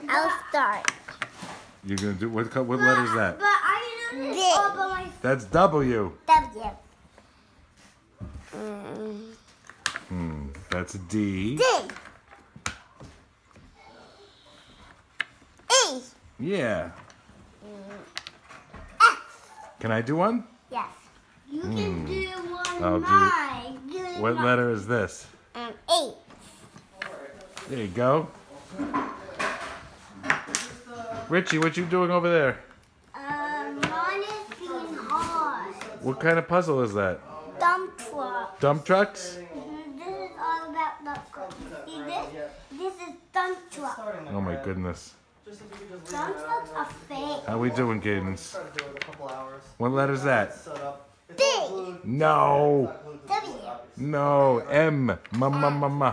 I'll start. You're gonna do what letter is that? But I do this all by myself. That's W. W. That's D. D. E. Yeah. F. Can I do one? Yes. You can do one. I'll do. What letter is this? E. There you go. Richie, what you doing over there? Mine is being hard. What kind of puzzle is that? Dump truck. Dump trucks? This is all about dump truck. See this? This is dump truck. Oh my goodness. Dump trucks are fake. How we doing, Cadence? What letter is that? B. No. W. No. M. Ma.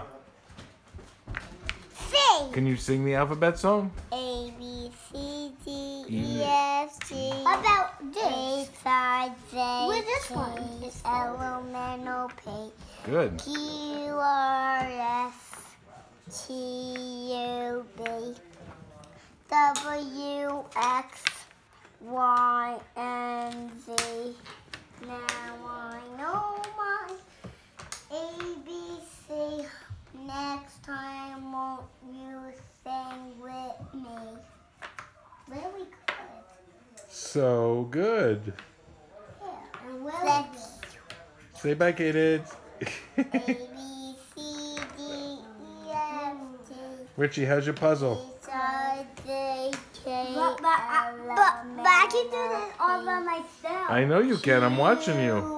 C. Can you sing the alphabet song? A, B, C, D, E, F, G. How about this? A, I, J, where's this one? L, M, N, O, P. Good. Q, R, S, T, U, B. W, X, Y, and Z. Now I know my ABC. Next time, won't you sing with me? Very good. So good. Yeah. And really Say bye, Cadence. A, B, C, D, E, F, G. Richie, how's your puzzle? H, I, J, K, L, M, N, O, P. I know you can. I'm watching you.